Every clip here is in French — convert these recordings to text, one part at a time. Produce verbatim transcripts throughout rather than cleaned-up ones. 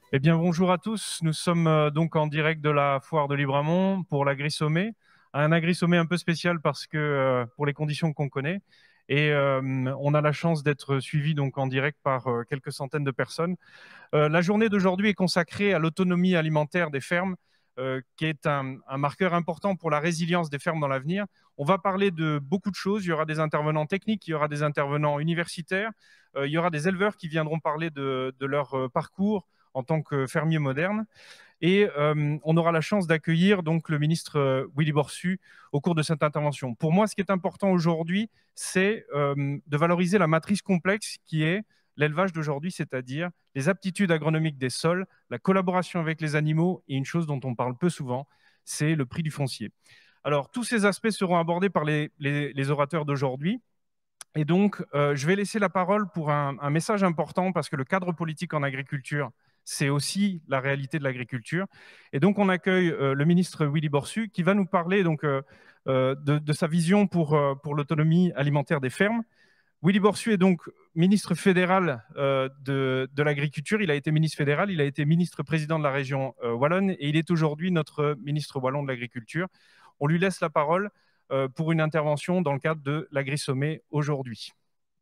Eh bien, bonjour à tous. Nous sommes euh, donc en direct de la foire de Libramont pour l'Agri-Sommet. Un Agri-Sommet un peu spécial parce que euh, pour les conditions qu'on connaît. Et euh, on a la chance d'être suivi donc en direct par euh, quelques centaines de personnes. Euh, la journée d'aujourd'hui est consacrée à l'autonomie alimentaire des fermes, euh, qui est un, un marqueur important pour la résilience des fermes dans l'avenir. On va parler de beaucoup de choses. Il y aura des intervenants techniques, il y aura des intervenants universitaires, euh, il y aura des éleveurs qui viendront parler de, de leur euh, parcours en tant que fermiers modernes. Et euh, on aura la chance d'accueillir donc le ministre euh, Willy Borsu au cours de cette intervention. Pour moi, ce qui est important aujourd'hui, c'est euh, de valoriser la matrice complexe qui est l'élevage d'aujourd'hui, c'est-à-dire les aptitudes agronomiques des sols, la collaboration avec les animaux et une chose dont on parle peu souvent, c'est le prix du foncier. Alors, tous ces aspects seront abordés par les, les, les orateurs d'aujourd'hui. Et donc, euh, je vais laisser la parole pour un, un message important parce que le cadre politique en agriculture, c'est aussi la réalité de l'agriculture. Et donc, on accueille euh, le ministre Willy Borsu qui va nous parler donc, euh, euh, de, de sa vision pour, euh, pour l'autonomie alimentaire des fermes. Willy Borsu est donc ministre fédéral euh, de, de l'agriculture. Il a été ministre fédéral, il a été ministre président de la région euh, wallonne et il est aujourd'hui notre ministre wallon de l'agriculture. On lui laisse la parole euh, pour une intervention dans le cadre de l'Agri-Sommet aujourd'hui.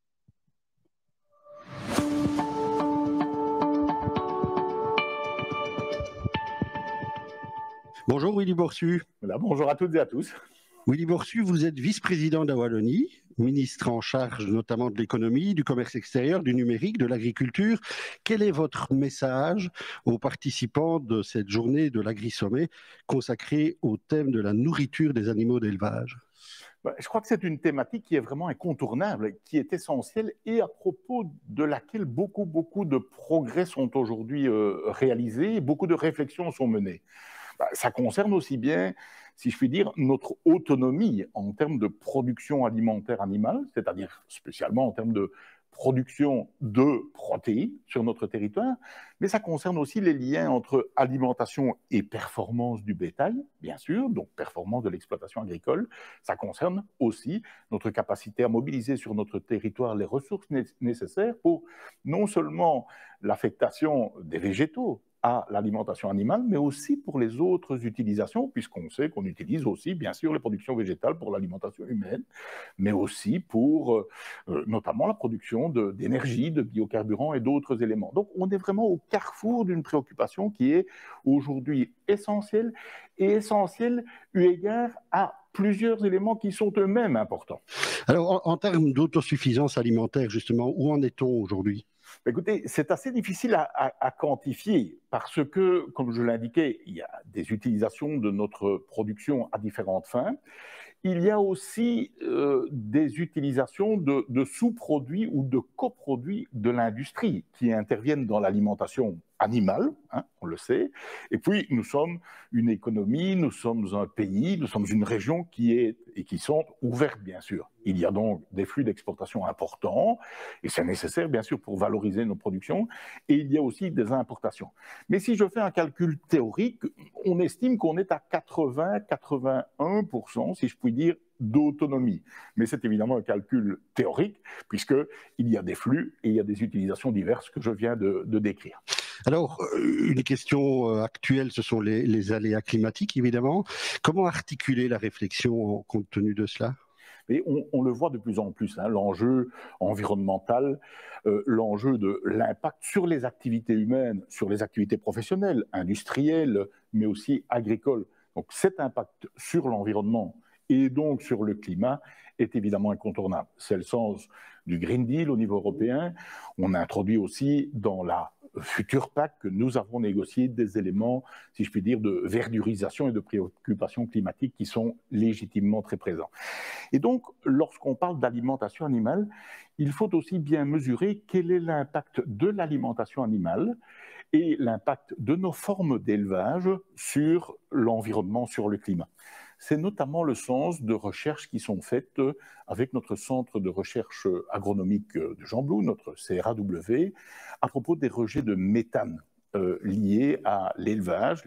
Bonjour Willy Borsu. Voilà, bonjour à toutes et à tous. Willy Borsu, vous êtes vice-président de la Wallonie, ministre en charge notamment de l'économie, du commerce extérieur, du numérique, de l'agriculture. Quel est votre message aux participants de cette journée de l'Agri-Sommet consacrée au thème de la nourriture des animaux d'élevage ? Je crois que c'est une thématique qui est vraiment incontournable, qui est essentielle et à propos de laquelle beaucoup, beaucoup de progrès sont aujourd'hui euh, réalisés, beaucoup de réflexions sont menées. Ça concerne aussi bien, si je puis dire, notre autonomie en termes de production alimentaire animale, c'est-à-dire spécialement en termes de production de protéines sur notre territoire, mais ça concerne aussi les liens entre alimentation et performance du bétail, bien sûr, donc performance de l'exploitation agricole. Ça concerne aussi notre capacité à mobiliser sur notre territoire les ressources nécessaires pour non seulement l'affectation des végétaux à l'alimentation animale, mais aussi pour les autres utilisations, puisqu'on sait qu'on utilise aussi, bien sûr, les productions végétales pour l'alimentation humaine, mais aussi pour euh, notamment la production d'énergie, de, de biocarburants et d'autres éléments. Donc, on est vraiment au carrefour d'une préoccupation qui est aujourd'hui essentielle, et essentielle eu égard à plusieurs éléments qui sont eux-mêmes importants. Alors, en, en termes d'autosuffisance alimentaire, justement, où en est-on aujourd'hui ? Écoutez, c'est assez difficile à, à, à quantifier parce que, comme je l'indiquais, il y a des utilisations de notre production à différentes fins. Il y a aussi euh, des utilisations de, de sous-produits ou de coproduits de l'industrie qui interviennent dans l'alimentation animale, hein, on le sait. Et puis, nous sommes une économie, nous sommes un pays, nous sommes une région qui est et qui sont ouvertes, bien sûr. Il y a donc des flux d'exportation importants et c'est nécessaire, bien sûr, pour valoriser nos productions. Et il y a aussi des importations. Mais si je fais un calcul théorique, on estime qu'on est à quatre-vingts à quatre-vingt-un pour cent, si je puis dire, d'autonomie. Mais c'est évidemment un calcul théorique, puisqu'il y a des flux et il y a des utilisations diverses que je viens de, de décrire. Alors, une question actuelle, ce sont les, les aléas climatiques, évidemment. Comment articuler la réflexion compte tenu de cela ? Et on, on le voit de plus en plus, hein, l'enjeu environnemental, euh, l'enjeu de l'impact sur les activités humaines, sur les activités professionnelles, industrielles, mais aussi agricoles. Donc cet impact sur l'environnement et donc sur le climat est évidemment incontournable. C'est le sens du Green Deal au niveau européen. On a introduit aussi dans la future P A C que nous avons négocié des éléments, si je puis dire, de verdurisation et de préoccupation climatique qui sont légitimement très présents. Et donc, lorsqu'on parle d'alimentation animale, il faut aussi bien mesurer quel est l'impact de l'alimentation animale et l'impact de nos formes d'élevage sur l'environnement, sur le climat. C'est notamment le sens de recherches qui sont faites avec notre centre de recherche agronomique de Gembloux, notre C R A W, à propos des rejets de méthane euh, liés à l'élevage,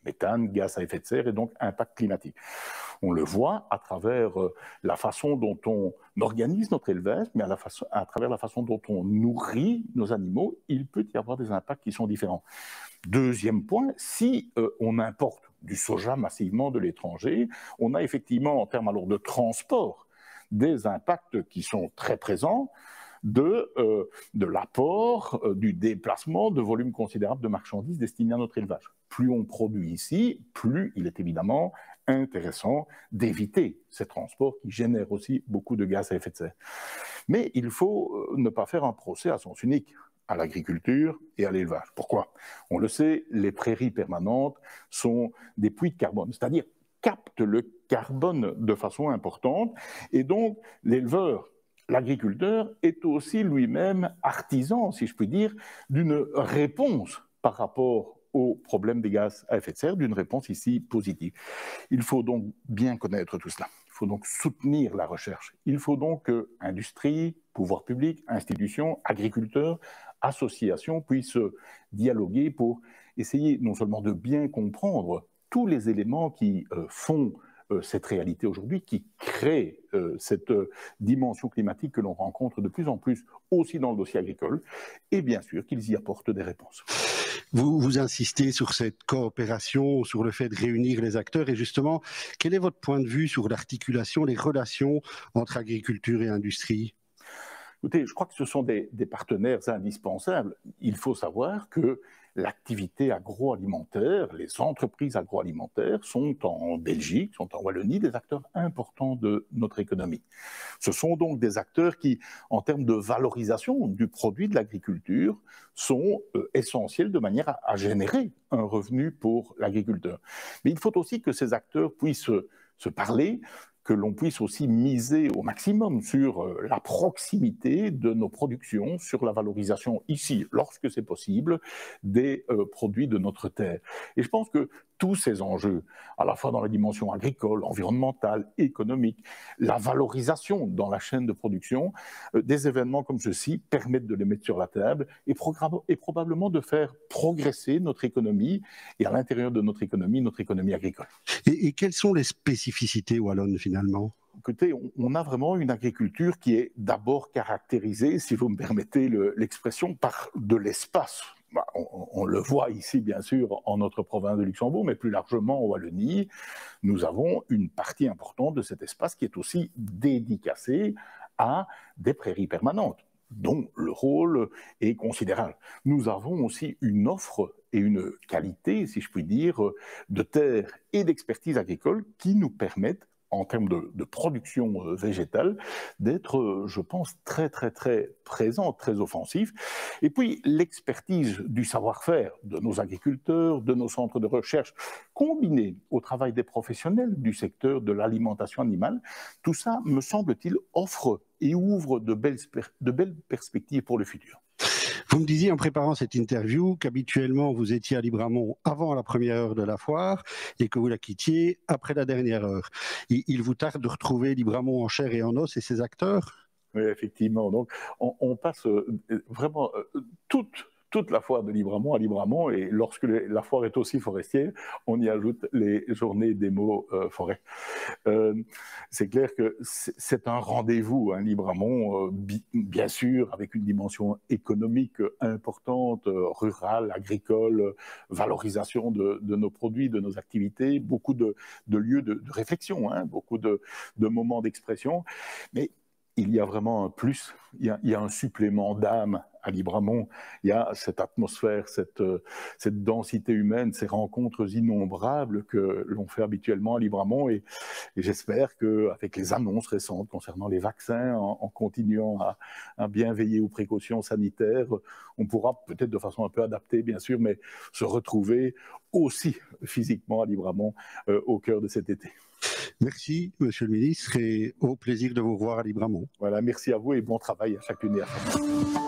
méthane, gaz à effet de serre et donc impact climatique. On le voit à travers la façon dont on organise notre élevage, mais à, la façon, à travers la façon dont on nourrit nos animaux, il peut y avoir des impacts qui sont différents. Deuxième point, si euh, on importe du soja massivement de l'étranger, on a effectivement en termes alors de transport des impacts qui sont très présents de, euh, de l'apport, euh, du déplacement de volumes considérables de marchandises destinées à notre élevage. Plus on produit ici, plus il est évidemment intéressant d'éviter ces transports qui génèrent aussi beaucoup de gaz à effet de serre. Mais il faut ne pas faire un procès à sens unique à l'agriculture et à l'élevage. Pourquoi? On le sait, les prairies permanentes sont des puits de carbone, c'est-à-dire captent le carbone de façon importante, et donc l'éleveur, l'agriculteur est aussi lui-même artisan, si je puis dire, d'une réponse par rapport au problème des gaz à effet de serre, d'une réponse ici positive. Il faut donc bien connaître tout cela. Il faut donc soutenir la recherche. Il faut donc que industrie, pouvoir public, institutions, agriculteurs, associations puissent dialoguer pour essayer non seulement de bien comprendre tous les éléments qui euh, font euh, cette réalité aujourd'hui, qui créent euh, cette euh, dimension climatique que l'on rencontre de plus en plus aussi dans le dossier agricole, et bien sûr qu'ils y apportent des réponses. Vous, vous insistez sur cette coopération, sur le fait de réunir les acteurs, et justement, quel est votre point de vue sur l'articulation, les relations entre agriculture et industrie? Écoutez, je crois que ce sont des, des partenaires indispensables. Il faut savoir que l'activité agroalimentaire, les entreprises agroalimentaires sont en Belgique, sont en Wallonie, des acteurs importants de notre économie. Ce sont donc des acteurs qui, en termes de valorisation du produit de l'agriculture, sont euh, essentiels de manière à, à générer un revenu pour l'agriculteur. Mais il faut aussi que ces acteurs puissent se parler, que l'on puisse aussi miser au maximum sur la proximité de nos productions, sur la valorisation ici, lorsque c'est possible, des euh, produits de notre terre. Et je pense que tous ces enjeux, à la fois dans la dimension agricole, environnementale, économique, la valorisation dans la chaîne de production, euh, des événements comme ceux-ci permettent de les mettre sur la table et, et probablement de faire progresser notre économie et à l'intérieur de notre économie, notre économie agricole. Et, et quelles sont les spécificités wallonnes finalement ? Écoutez, on a vraiment une agriculture qui est d'abord caractérisée, si vous me permettez l'expression, par de l'espace. On, on le voit ici, bien sûr, en notre province de Luxembourg, mais plus largement en Wallonie, nous avons une partie importante de cet espace qui est aussi dédicacée à des prairies permanentes, dont le rôle est considérable. Nous avons aussi une offre et une qualité, si je puis dire, de terres et d'expertise agricole qui nous permettent, en termes de, de production végétale, d'être, je pense, très, très, très présent, très offensif. Et puis, l'expertise du savoir-faire de nos agriculteurs, de nos centres de recherche, combinée au travail des professionnels du secteur de l'alimentation animale, tout ça, me semble-t-il, offre et ouvre de belles, de belles perspectives pour le futur. Vous me disiez en préparant cette interview qu'habituellement vous étiez à Libramont avant la première heure de la foire et que vous la quittiez après la dernière heure. Il vous tarde de retrouver Libramont en chair et en os et ses acteurs ? Oui, effectivement. Donc, on, on passe vraiment toute, toute la foire de Libramont à Libramont, et lorsque la foire est aussi forestière, on y ajoute les journées démo euh, forêt. Euh, c'est clair que c'est un rendez-vous, hein, Libramont, euh, bi, bien sûr, avec une dimension économique importante, euh, rurale, agricole, euh, valorisation de, de nos produits, de nos activités, beaucoup de, de lieux de, de réflexion, hein, beaucoup de, de moments d'expression, mais il y a vraiment un plus, il y a, il y a un supplément d'âme à Libramont, il y a cette atmosphère, cette, cette densité humaine, ces rencontres innombrables que l'on fait habituellement à Libramont, et, et j'espère qu'avec les annonces récentes concernant les vaccins, en, en continuant à, à bien veiller aux précautions sanitaires, on pourra peut-être de façon un peu adaptée, bien sûr, mais se retrouver aussi physiquement à Libramont euh, au cœur de cet été. Merci, Monsieur le Ministre, et au plaisir de vous revoir à Libramont. Voilà, merci à vous et bon travail à chacune et à chacun.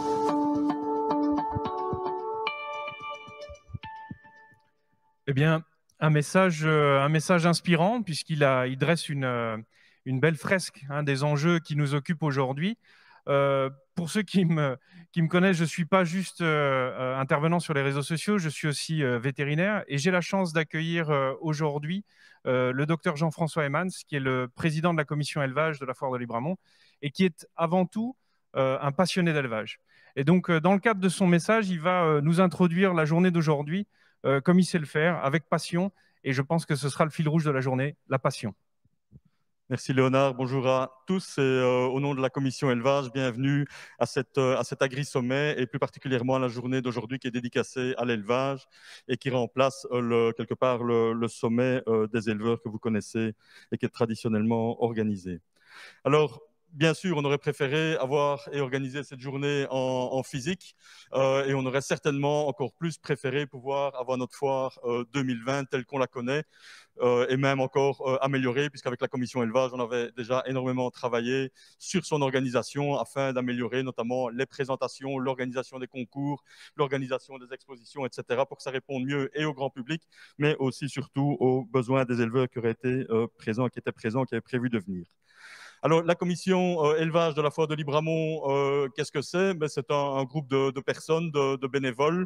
Eh bien, un message, euh, un message inspirant, puisqu'il a, il dresse une, euh, une belle fresque, hein, des enjeux qui nous occupent aujourd'hui. Euh, pour ceux qui me, qui me connaissent, je ne suis pas juste euh, intervenant sur les réseaux sociaux, je suis aussi euh, vétérinaire et j'ai la chance d'accueillir euh, aujourd'hui euh, le docteur Jean-François Emmans, qui est le président de la commission élevage de la Foire de Libramont et qui est avant tout euh, un passionné d'élevage. Et donc, euh, dans le cadre de son message, il va euh, nous introduire la journée d'aujourd'hui euh, comme il sait le faire, avec passion. Et je pense que ce sera le fil rouge de la journée, la passion. Merci Léonard, bonjour à tous et euh, au nom de la commission élevage, bienvenue à, cette, euh, à cet agri-sommet et plus particulièrement à la journée d'aujourd'hui qui est dédicacée à l'élevage et qui remplace euh, le, quelque part le, le sommet euh, des éleveurs que vous connaissez et qui est traditionnellement organisé. Alors, bien sûr, on aurait préféré avoir et organiser cette journée en, en physique euh, et on aurait certainement encore plus préféré pouvoir avoir notre foire euh, deux mille vingt telle qu'on la connaît euh, et même encore euh, améliorée, puisqu'avec la commission élevage, on avait déjà énormément travaillé sur son organisation afin d'améliorer notamment les présentations, l'organisation des concours, l'organisation des expositions, et cetera, pour que ça réponde mieux et au grand public, mais aussi surtout aux besoins des éleveurs qui auraient été euh, présents, qui étaient présents, qui avaient prévu de venir. Alors, la commission euh, élevage de la Foire de Libramont, euh, qu'est-ce que c'est? Ben, c'est un, un groupe de, de personnes, de, de bénévoles,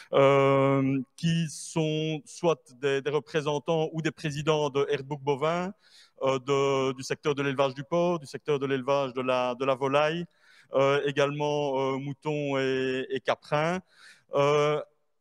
euh, qui sont soit des, des représentants ou des présidents de Herdbook bovin, euh, de, du secteur de l'élevage du porc, du secteur de l'élevage de la, de la volaille, euh, également euh, moutons et, et caprins. Euh,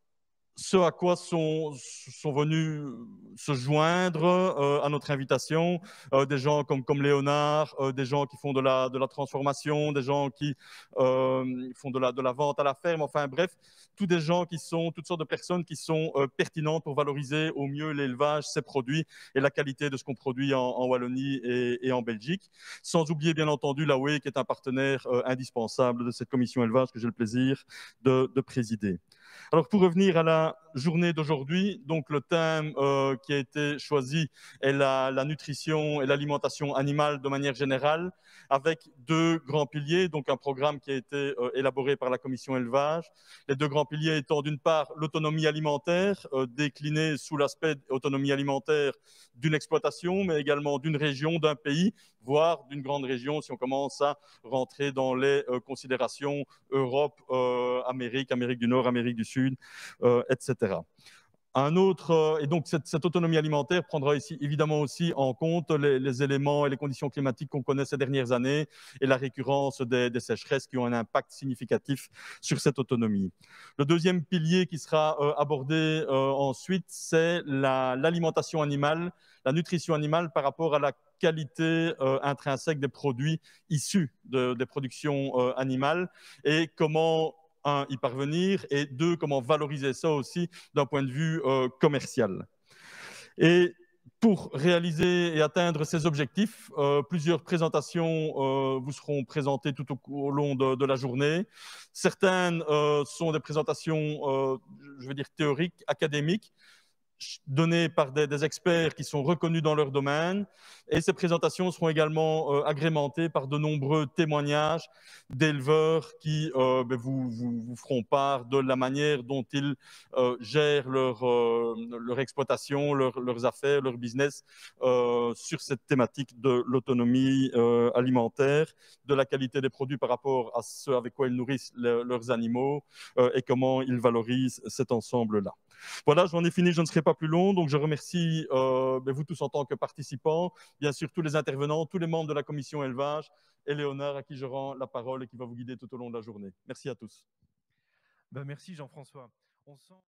ce à quoi sont, sont venus se joindre euh, à notre invitation, euh, des gens comme, comme Léonard, euh, des gens qui font de la, de la transformation, des gens qui euh, font de la, de la vente à la ferme, enfin bref, tous des gens qui sont, toutes sortes de personnes qui sont euh, pertinentes pour valoriser au mieux l'élevage, ses produits et la qualité de ce qu'on produit en, en Wallonie et, et en Belgique. Sans oublier bien entendu l'A O E qui est un partenaire euh, indispensable de cette commission élevage que j'ai le plaisir de, de présider. Alors, pour revenir à la journée d'aujourd'hui, donc le thème euh, qui a été choisi est la, la nutrition et l'alimentation animale de manière générale, avec deux grands piliers, donc un programme qui a été euh, élaboré par la commission élevage. Les deux grands piliers étant d'une part l'autonomie alimentaire, euh, déclinée sous l'aspect autonomie alimentaire d'une exploitation, mais également d'une région, d'un pays, voire d'une grande région, si on commence à rentrer dans les euh, considérations Europe, euh, Amérique, Amérique du Nord, Amérique du Sud, euh, et cetera. Un autre, euh, et donc cette, cette autonomie alimentaire prendra ici évidemment aussi en compte les, les éléments et les conditions climatiques qu'on connaît ces dernières années et la récurrence des, des sécheresses qui ont un impact significatif sur cette autonomie. Le deuxième pilier qui sera euh, abordé euh, ensuite, c'est l'alimentation la, animale, la nutrition animale par rapport à la qualité euh, intrinsèque des produits issus de, des productions euh, animales et comment un, y parvenir, et deux, comment valoriser ça aussi d'un point de vue euh, commercial. Et pour réaliser et atteindre ces objectifs, euh, plusieurs présentations euh, vous seront présentées tout au, au long de, de la journée. Certaines euh, sont des présentations, euh, je veux dire, théoriques, académiques, données par des, des experts qui sont reconnus dans leur domaine. Et ces présentations seront également euh, agrémentées par de nombreux témoignages d'éleveurs qui euh, ben, vous, vous, vous feront part de la manière dont ils euh, gèrent leur, euh, leur exploitation, leur, leurs affaires, leur business euh, sur cette thématique de l'autonomie euh, alimentaire, de la qualité des produits par rapport à ce avec quoi ils nourrissent le, leurs animaux euh, et comment ils valorisent cet ensemble-là. Voilà, j'en ai fini, je ne serai pas plus long, donc je remercie euh, vous tous en tant que participants, bien sûr tous les intervenants, tous les membres de la commission élevage et Léonard à qui je rends la parole et qui va vous guider tout au long de la journée. Merci à tous. Ben, merci Jean-François. On sent...